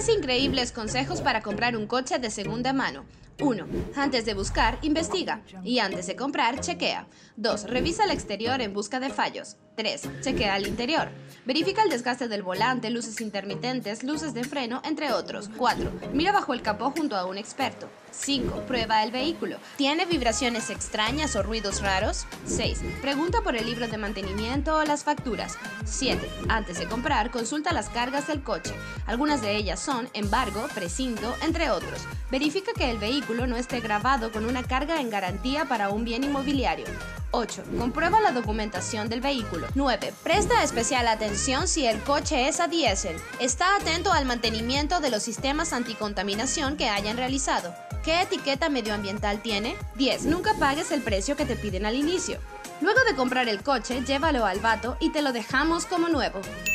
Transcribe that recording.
10 increíbles consejos para comprar un coche de segunda mano. 1. Antes de buscar, investiga. Y antes de comprar, chequea. 2. Revisa el exterior en busca de fallos. 3. Chequea el interior. Verifica el desgaste del volante, luces intermitentes, luces de freno, entre otros. 4. Mira bajo el capó junto a un experto. 5. Prueba el vehículo. ¿Tiene vibraciones extrañas o ruidos raros? 6. Pregunta por el libro de mantenimiento o las facturas. 7. Antes de comprar, consulta las cargas del coche. Algunas de ellas son embargo, precinto, entre otros. Verifica que el vehículo no esté grabado con una carga en garantía para un bien inmobiliario. 8. Comprueba la documentación del vehículo. 9. Presta especial atención si el coche es a diésel. Está atento al mantenimiento de los sistemas anticontaminación que hayan realizado. ¿Qué etiqueta medioambiental tiene? 10. Nunca pagues el precio que te piden al inicio. Luego de comprar el coche, llévalo al vato y te lo dejamos como nuevo.